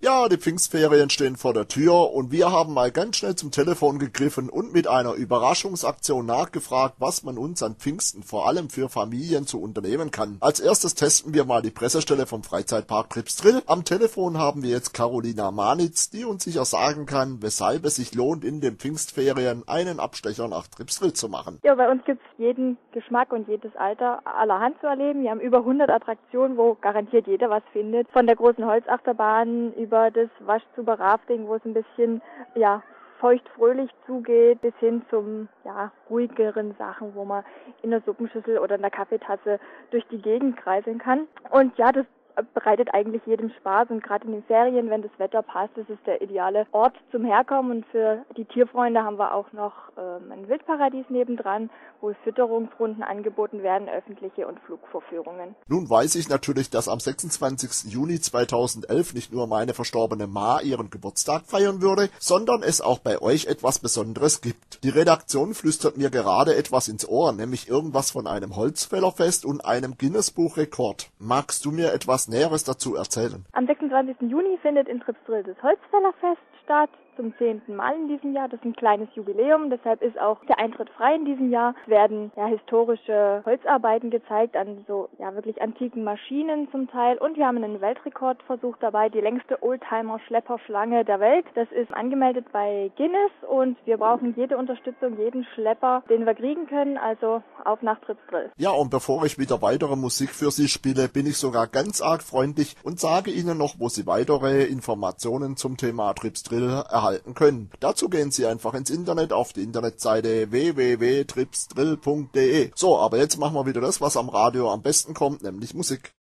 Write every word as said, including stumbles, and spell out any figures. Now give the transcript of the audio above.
Ja, die Pfingstferien stehen vor der Tür und wir haben mal ganz schnell zum Telefon gegriffen und mit einer Überraschungsaktion nachgefragt, was man uns an Pfingsten vor allem für Familien zu unternehmen kann. Als erstes testen wir mal die Pressestelle vom Freizeitpark Tripsdrill. Am Telefon haben wir jetzt Carolina Manitz, die uns sicher sagen kann, weshalb es sich lohnt, in den Pfingstferien einen Abstecher nach Tripsdrill zu machen. Ja, bei uns gibt's jeden Geschmack und jedes Alter allerhand zu erleben. Wir haben über hundert Attraktionen, wo garantiert jeder was findet. Von der großen Holzachterbahn über das Waschzuber-Rafting, wo es ein bisschen, ja, feucht-fröhlich zugeht, bis hin zum, ja, ruhigeren Sachen, wo man in der Suppenschüssel oder in der Kaffeetasse durch die Gegend kreiseln kann. Und ja, das bereitet eigentlich jedem Spaß und gerade in den Ferien, wenn das Wetter passt, ist es der ideale Ort zum Herkommen und für die Tierfreunde haben wir auch noch ähm, ein Wildparadies nebendran, wo Fütterungsrunden angeboten werden, öffentliche und Flugvorführungen. Nun weiß ich natürlich, dass am sechsundzwanzigsten Juni zweitausendelf nicht nur meine verstorbene Ma ihren Geburtstag feiern würde, sondern es auch bei euch etwas Besonderes gibt. Die Redaktion flüstert mir gerade etwas ins Ohr, nämlich irgendwas von einem Holzfällerfest und einem Guinness-Buch-Rekord. Magst du mir etwas Näheres dazu erzählen? Am sechsundzwanzigsten Juni findet in Tripsdrill das Holzfällerfest statt, zum zehnten Mal in diesem Jahr. Das ist ein kleines Jubiläum, deshalb ist auch der Eintritt frei in diesem Jahr. Es werden ja historische Holzarbeiten gezeigt an so ja wirklich antiken Maschinen zum Teil und wir haben einen Weltrekordversuch dabei, die längste Oldtimer-Schlepperschlange der Welt. Das ist angemeldet bei Guinness und wir brauchen jede Unterstützung, jeden Schlepper, den wir kriegen können, also auf nach Tripsdrill. Ja, und bevor ich wieder weitere Musik für Sie spiele, bin ich sogar ganz arg freundlich und sage Ihnen noch, wo Sie weitere Informationen zum Thema Tripsdrill erhalten können. Dazu gehen Sie einfach ins Internet auf die Internetseite w w w punkt tripsdrill punkt d e. So, aber jetzt machen wir wieder das, was am Radio am besten kommt, nämlich Musik.